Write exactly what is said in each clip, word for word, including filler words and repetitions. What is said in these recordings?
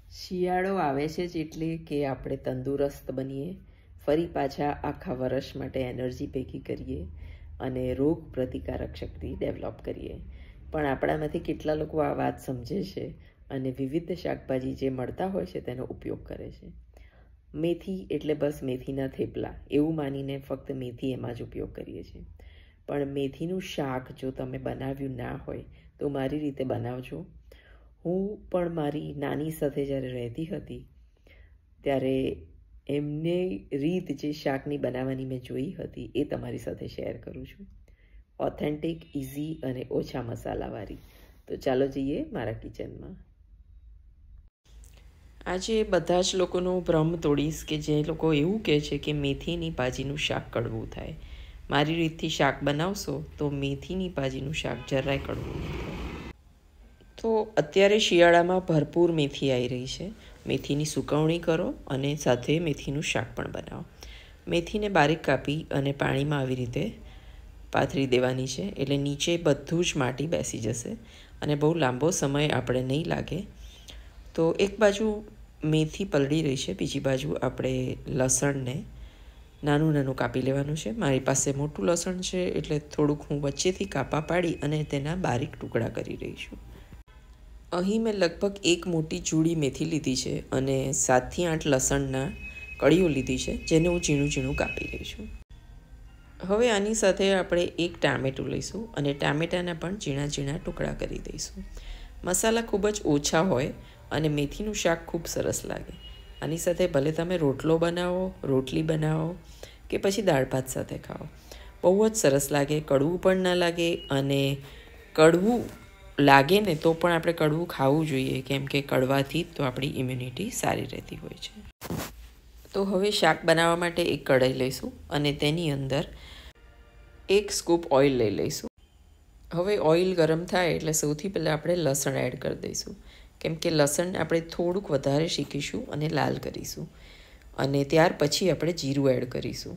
શિયાળો આવે છે જ એટલે કે આપણે તંદુરસ્ત બનીએ, ફરી પાછા આખા વર્ષ માટે એનર્જી ભેગી કરીએ અને રોગ પ્રતિકારક શક્તિ ડેવલપ કરીએ. પણ આપણામાંથી કેટલા લોકો આ વાત સમજે છે અને વિવિધ શાકભાજી જે મળતા હોય છે તેનો ઉપયોગ કરે છે. મેથી એટલે બસ મેથીના થેપલા એવું માનીને ફક્ત મેથી એમાં જ ઉપયોગ કરીએ છીએ. પણ મેથીનું શાક જો તમે બનાવ્યું ના હોય તો મારી રીતે બનાવજો. હું પણ મારી નાની સાથે જ્યારે રહેતી હતી ત્યારે એમની રીત જે શાકની બનાવવાની મેં જોઈ હતી એ તમારી સાથે શેર કરું છું. ઓથેન્ટિક, ઇઝી અને ઓછા મસાલાવાળી. તો ચાલો જઈએ મારા કિચનમાં. આજે બધા જ લોકોનો ભ્રમ તોડીશ કે જે લોકો એવું કહે છે કે મેથીની ભાજીનું શાક કડવું થાય. મારી રીતથી શાક બનાવશો તો મેથીની ભાજીનું શાક જરાય કડવું નહીં થાય. તો અત્યારે શિયાળામાં ભરપૂર મેથી આવી રહી છે. મેથીની સુકવણી કરો અને સાથે મેથીનું શાક પણ બનાવો. મેથીને બારીક કાપી અને પાણીમાં આવી રીતે પાથરી દેવાની છે, એટલે નીચે બધું જ માટી બેસી જશે અને બહુ લાંબો સમય આપણે નહીં લાગે. તો એક બાજુ મેથી પલળી રહી છે, બીજી બાજુ આપણે લસણને નાનું નાનું કાપી લેવાનું છે. મારી પાસે મોટું લસણ છે એટલે થોડુંક હું વચ્ચેથી કાપા પાડી અને તેના બારીક ટુકડા કરી રહી છું. અહીં મેં લગભગ એક મોટી જુડી મેથી લીધી છે અને સાતથી આઠ લસણના કળીઓ લીધી છે, જેને હું ઝીણું ઝીણું કાપી લઈ છું. હવે આની સાથે આપણે એક ટામેટું લઈશું અને ટામેટાના પણ ઝીણા ઝીણા ટુકડા કરી દઈશું. મસાલા ખૂબ જ ઓછા હોય અને મેથીનું શાક ખૂબ સરસ લાગે. આની સાથે ભલે તમે રોટલો બનાવો, રોટલી બનાવો કે પછી દાળ ભાત સાથે ખાઓ, બહુ જ સરસ લાગે. કડવું પણ ના લાગે અને કડવું લાગે ને તો પણ આપણે કડવું ખાવું જોઈએ, કેમ કે કડવાથી તો આપણી ઇમ્યુનિટી સારી રહેતી હોય છે. તો હવે શાક બનાવવા માટે એક કઢાઈ લઈશું અને તેની અંદર એક સ્કૂપ ઓઇલ લઈ લઈશું. હવે ઓઇલ ગરમ થાય એટલે સૌથી પહેલાં આપણે લસણ એડ કરી દઈશું, કેમ કે લસણ આપણે થોડુંક વધારે શેકીશું અને લાલ કરીશું. અને ત્યાર પછી આપણે જીરું એડ કરીશું.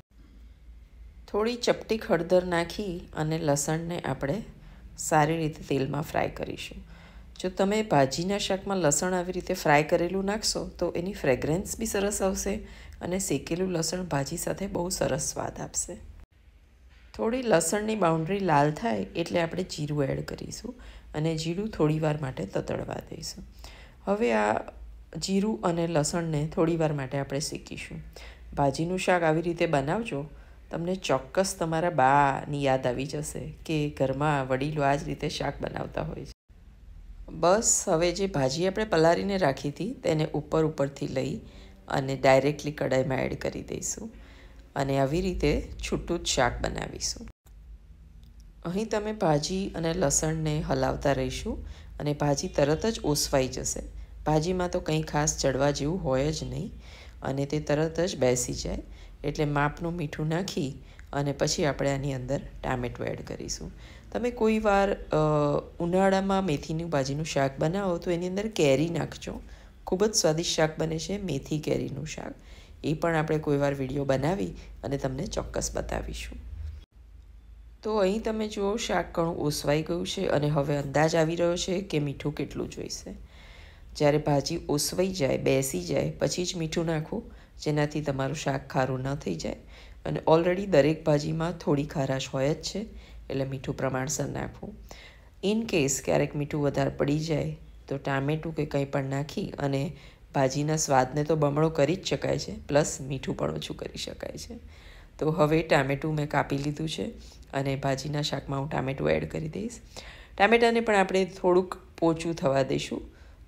થોડી ચપટી હળદર નાખી અને લસણને આપણે સારી રીતે તેલમાં ફ્રાય કરીશું. જો તમે ભાજીના શાકમાં લસણ આવી રીતે ફ્રાય કરેલું નાખશો તો એની ફ્રેગ્રન્સ બી સરસ આવશે અને શેકેલું લસણ ભાજી સાથે બહુ સરસ સ્વાદ આપશે. થોડી લસણની બાઉન્ડ્રી લાલ થાય એટલે આપણે જીરું એડ કરીશું અને જીરું થોડી વાર માટે તતડવા દઈશું. હવે આ જીરું અને લસણને થોડી વાર માટે આપણે શેકીશું. ભાજીનું શાક આવી રીતે બનાવજો, તમને ચોક્કસ તમારા બાની યાદ આવી જશે કે ઘરમાં વડીલો આ જ રીતે શાક બનાવતા હોય છે. બસ હવે જે ભાજી આપણે પલાળીને રાખી હતી તેને ઉપર ઉપરથી લઈ અને ડાયરેક્ટલી કઢાઈમાં એડ કરી દઈશું અને આવી રીતે છૂટું જ શાક બનાવીશું. અહીં તમે ભાજી અને લસણને હલાવતા રહીશું અને ભાજી તરત જ ઓસવાઈ જશે. ભાજીમાં તો કંઈ ખાસ ચડવા જેવું હોય જ નહીં અને તે તરત જ બેસી જાય. એટલે માપનું મીઠું નાખી અને પછી આપણે આની અંદર ટામેટું એડ કરીશું. તમે કોઈ વાર ઉનાળામાં મેથીની ભાજીનું શાક બનાવો તો એની અંદર કેરી નાખજો, ખૂબ જ સ્વાદિષ્ટ શાક બને છે મેથી કેરીનું શાક. એ પણ આપણે કોઈ વાર વિડીયો બનાવી અને તમને ચોક્કસ બતાવીશું. તો અહીં તમે જુઓ શાક ઘણું ઓસવાઈ ગયું છે અને હવે અંદાજ આવી રહ્યો છે કે મીઠું કેટલું જોઈશે. જ્યારે ભાજી ઓસવાઈ જાય, બેસી જાય પછી જ મીઠું નાખવું, જેનાથી તમારું શાક ખારું ન થઈ જાય. અને ઓલરેડી દરેક ભાજીમાં થોડી ખારાશ હોય જ છે એટલે મીઠું પ્રમાણસર નાખવું. ઇન કેસ ક્યારેક મીઠું વધારે પડી જાય તો ટામેટું કે કંઈ પણ નાખી અને ભાજીના સ્વાદને તો બમણો કરી જ શકાય છે, પ્લસ મીઠું પણ ઓછું કરી શકાય છે. તો હવે ટામેટું મેં કાપી લીધું છે અને ભાજીના શાકમાં હું ટામેટું એડ કરી દઈશ. ટામેટાને પણ આપણે થોડુંક પોચું થવા દઈશું.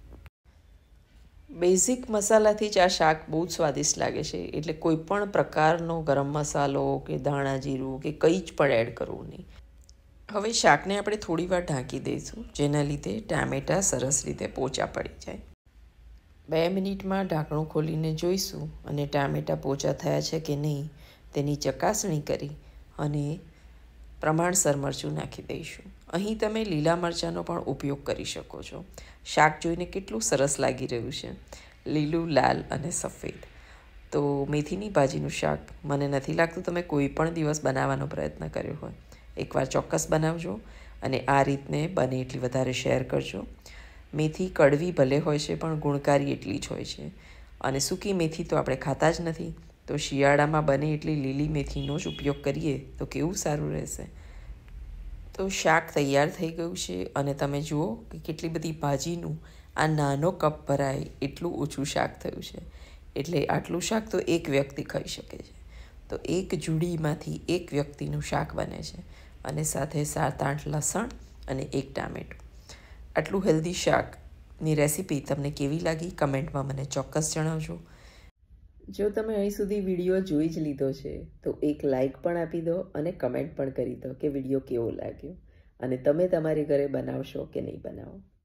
બેઝિક મસાલાથી જ આ શાક બહુ જ સ્વાદિષ્ટ લાગે છે, એટલે કોઈ પણ પ્રકારનો ગરમ મસાલો કે ધાણા જીરું કે કંઈ જ પણ એડ કરવું નહીં. હવે શાકને આપણે થોડી વાર ઢાંકી દઈશું, જેના લીધે ટામેટાં સરસ રીતે પોચા પડી જાય. બે મિનિટમાં ઢાંકણું ખોલીને જોઈશું અને ટામેટાં પોચા થયા છે કે નહીં તેની ચકાસણી કરી અને પ્રમાણસર મરચું નાખી દઈશું. અહીં તમે લીલા મરચાંનો પણ ઉપયોગ કરી શકો છો. શાક જોઈને કેટલું સરસ લાગી રહ્યું છે, લીલું, લાલ અને સફેદ. તો મેથીની ભાજીનું શાક મને નથી લાગતું તમે કોઈ પણ દિવસ બનાવવાનો પ્રયત્ન કર્યો હોય. એકવાર ચોક્કસ બનાવજો અને આ રીતને બને એટલી વધારે શેર કરજો. મેથી કડવી ભલે હોય છે પણ ગુણકારી એટલી જ હોય છે. અને સૂકી મેથી તો આપણે ખાતા જ નથી, તો શિયાળામાં બને એટલી લીલી મેથીનો જ ઉપયોગ કરીએ તો કેવું સારું રહેશે. તો શાક તૈયાર થઈ ગયું છે અને તમે જુઓ કે કેટલી બધી ભાજીનું આ નાનો કપ ભરાય એટલું ઓછું શાક થયું છે. એટલે આટલું શાક તો એક વ્યક્તિ ખાઈ શકે છે. તો એક જુડીમાંથી એક વ્યક્તિનું શાક બને છે અને સાથે સાત આઠ લસણ અને એક ટામેટું. આટલું હેલ્ધી શાકની રેસીપી તમને કેવી લાગી કમેન્ટમાં મને ચોક્કસ જણાવજો. જો તમે અહીં સુધી વિડીયો જોઈ જ લીધો છે તો એક લાઇક પણ આપી દો અને કમેન્ટ પણ કરી દો કે વિડીયો કેવો લાગ્યો અને તમે તમારી ઘરે બનાવશો કે નહીં બનાવો.